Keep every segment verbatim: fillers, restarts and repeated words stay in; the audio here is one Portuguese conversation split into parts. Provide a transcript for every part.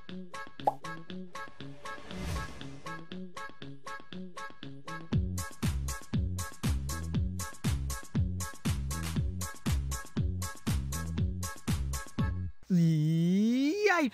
E aí,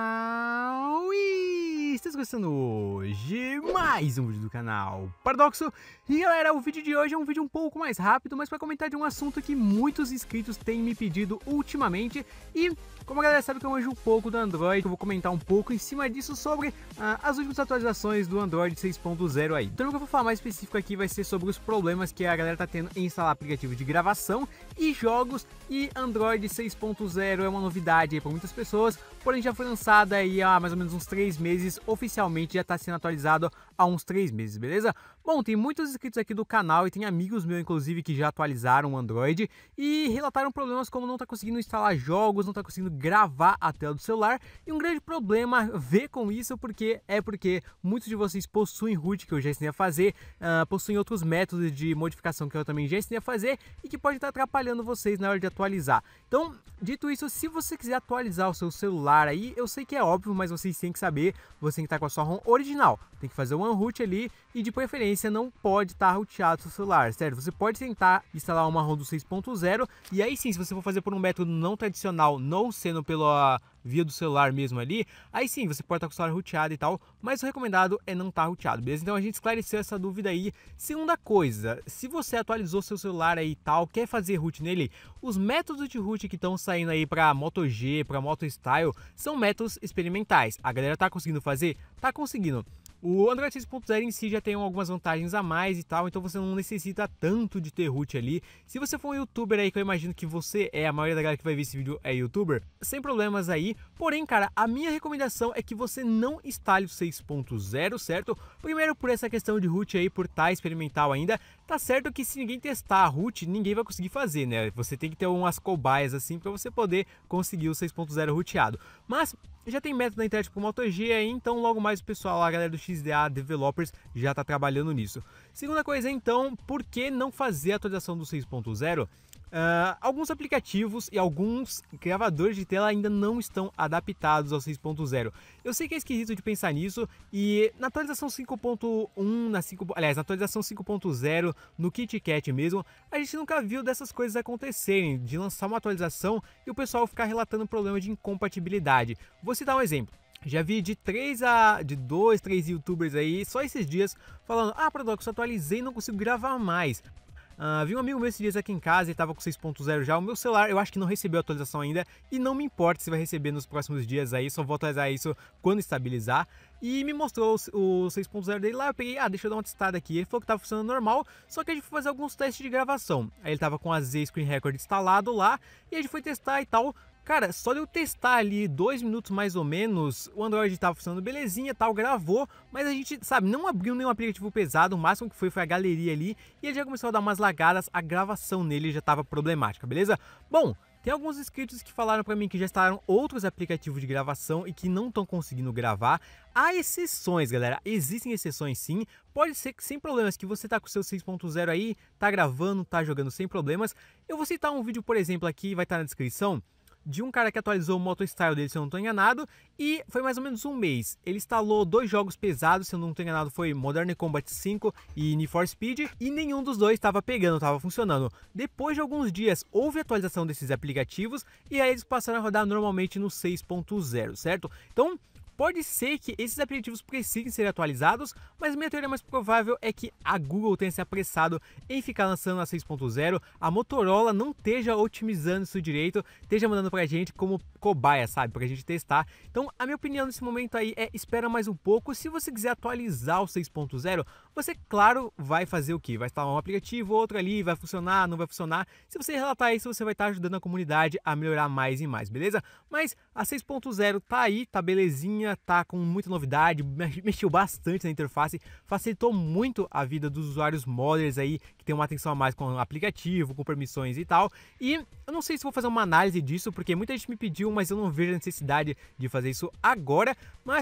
pessoal, e estamos gostando hoje mais um vídeo do canal Paradoxo. E galera, o vídeo de hoje é um vídeo um pouco mais rápido, mas para comentar de um assunto que muitos inscritos têm me pedido ultimamente. E como a galera sabe que eu manjo um pouco do Android, eu vou comentar um pouco em cima disso sobre ah, as últimas atualizações do Android seis ponto zero aí. Então o que eu vou falar mais específico aqui vai ser sobre os problemas que a galera tá tendo em instalar aplicativo de gravação e jogos. E Android seis ponto zero é uma novidade aí para muitas pessoas, porém já foi lançada aí há mais ou menos uns três meses, oficialmente já está sendo atualizado há uns três meses, beleza? Bom, tem muitos inscritos aqui do canal e tem amigos meus inclusive que já atualizaram o Android e relataram problemas como não tá conseguindo instalar jogos, não tá conseguindo gravar a tela do celular. E um grande problema ver com isso porque é porque muitos de vocês possuem root, que eu já ensinei a fazer, uh, possuem outros métodos de modificação que eu também já ensinei a fazer e que pode estar atrapalhando vocês na hora de atualizar. Então, dito isso, se você quiser atualizar o seu celular aí, eu sei que é óbvio, mas vocês têm que saber, você tem que estar com a sua ROM original, tem que fazer um unroot ali e de preferência não pode estar roteado seu celular, certo? Você pode tentar instalar uma ROM do seis ponto zero e aí sim, se você for fazer por um método não tradicional, não sendo pela via do celular mesmo ali, aí sim, você pode estar com o celular roteado e tal, mas o recomendado é não estar roteado, beleza? Então a gente esclareceu essa dúvida aí. Segunda coisa, se você atualizou seu celular aí e tal, quer fazer root nele, os métodos de root que estão saindo aí para Moto G, para Moto Style, são métodos experimentais. A galera tá conseguindo fazer? Tá conseguindo. O Android seis ponto zero em si já tem algumas vantagens a mais e tal, então você não necessita tanto de ter root ali. Se você for um youtuber aí, que eu imagino que você é, a maioria da galera que vai ver esse vídeo é youtuber, sem problemas aí. Porém, cara, a minha recomendação é que você não instale o seis ponto zero, certo? Primeiro por essa questão de root aí, por estar experimental ainda. Tá certo que se ninguém testar a root, ninguém vai conseguir fazer, né? Você tem que ter umas cobaias assim para você poder conseguir o seis ponto zero roteado. Mas já tem método na internet com Moto G aí, então logo mais o pessoal, a galera do X D A Developers já tá trabalhando nisso. Segunda coisa então, por que não fazer a atualização do seis ponto zero? Uh, alguns aplicativos e alguns gravadores de tela ainda não estão adaptados ao seis ponto zero. Eu sei que é esquisito de pensar nisso e na atualização cinco ponto um, na cinco, aliás, na atualização cinco ponto zero, no KitKat mesmo, a gente nunca viu dessas coisas acontecerem, de lançar uma atualização e o pessoal ficar relatando problema de incompatibilidade. Vou citar um exemplo. Já vi de três a de dois, três youtubers aí, só esses dias, falando: ah, Paradoxo, atualizei e não consigo gravar mais. Uh, vi um amigo meu esses dias aqui em casa, ele estava com seis ponto zero já. O meu celular eu acho que não recebeu a atualização ainda e não me importa se vai receber nos próximos dias aí, só vou atualizar isso quando estabilizar. E me mostrou o seis ponto zero dele lá, eu peguei, ah, deixa eu dar uma testada aqui. Ele falou que estava funcionando normal, só que a gente foi fazer alguns testes de gravação. Aí ele estava com a Z Screen Record instalado lá e a gente foi testar e tal. Cara, só de eu testar ali dois minutos mais ou menos, o Android estava funcionando belezinha, tal, gravou, mas a gente, sabe, não abriu nenhum aplicativo pesado, o máximo que foi foi a galeria ali, e ele já começou a dar umas lagadas, a gravação nele já estava problemática, beleza? Bom, tem alguns inscritos que falaram para mim que já instalaram outros aplicativos de gravação e que não estão conseguindo gravar. Há exceções, galera, existem exceções sim. Pode ser que sem problemas, que você tá com o seu seis ponto zero aí, tá gravando, tá jogando sem problemas. Eu vou citar um vídeo, por exemplo, aqui, vai estar na descrição, de um cara que atualizou o Moto Style dele, se eu não estou enganado, e foi mais ou menos um mês. Ele instalou dois jogos pesados, se eu não estou enganado, foi Modern Combat cinco e Need for Speed, e nenhum dos dois estava pegando, estava funcionando. Depois de alguns dias, houve atualização desses aplicativos, e aí eles passaram a rodar normalmente no seis ponto zero, certo? Então, pode ser que esses aplicativos precisem ser atualizados, mas minha teoria mais provável é que a Google tenha se apressado em ficar lançando a seis ponto zero, a Motorola não esteja otimizando isso direito, esteja mandando pra gente como cobaia, sabe, pra gente testar. Então, a minha opinião nesse momento aí é: espera mais um pouco. Se você quiser atualizar o seis ponto zero, você, claro, vai fazer o quê? Vai instalar um aplicativo, outro ali, vai funcionar, não vai funcionar. Se você relatar isso, você vai estar ajudando a comunidade a melhorar mais e mais, beleza? Mas a seis ponto zero tá aí, tá belezinha, tá com muita novidade, mexeu bastante na interface, facilitou muito a vida dos usuários modders aí, que tem uma atenção a mais com o aplicativo, com permissões e tal. E eu não sei se vou fazer uma análise disso, porque muita gente me pediu, mas eu não vejo a necessidade de fazer isso agora. Mas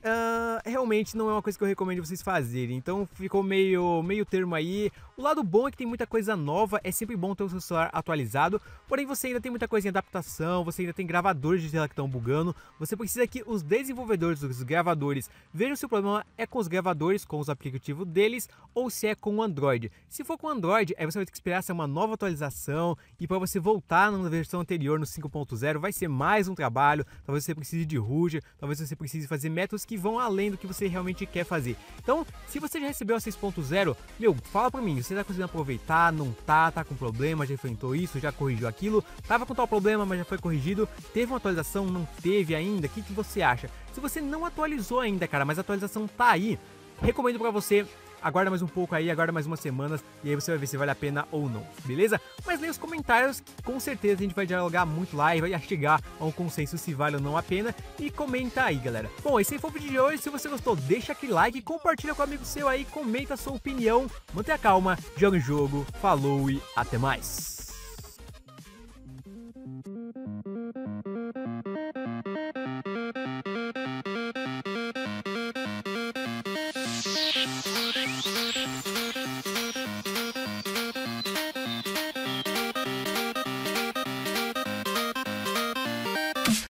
uh, realmente não é uma coisa que eu recomendo vocês fazerem, então ficou meio, meio termo aí. O lado bom é que tem muita coisa nova, é sempre bom ter o seu celular atualizado, porém você ainda tem muita coisa em adaptação, você ainda tem gravadores de tela que estão bugando, você precisa que os desenvolvedores dos gravadores vejam se o problema é com os gravadores, com os aplicativos deles, ou se é com o Android. Se for com o Android, aí você vai ter que esperar ser uma nova atualização, e para você voltar na versão anterior, no cinco ponto zero, vai ser mais um trabalho, talvez você precise de root, talvez você precise fazer métodos que vão além do que você realmente quer fazer. Então, se você já recebeu a seis ponto zero, meu, fala pra mim, você tá conseguindo aproveitar, não tá, tá com problema, já enfrentou isso, já corrigiu aquilo, tava com tal problema, mas já foi corrigido, teve uma atualização, não teve ainda, o que, que você acha? Se você não atualizou ainda, cara, mas a atualização tá aí, recomendo pra você, aguarda mais um pouco aí, aguarda mais umas semanas e aí você vai ver se vale a pena ou não, beleza? Mas leia os comentários, que com certeza a gente vai dialogar muito lá e vai chegar a um consenso se vale ou não a pena, e comenta aí, galera. Bom, esse foi o vídeo de hoje, se você gostou, deixa aquele like, compartilha com um amigo seu aí, comenta a sua opinião, mantenha calma, joga o jogo, falou e até mais!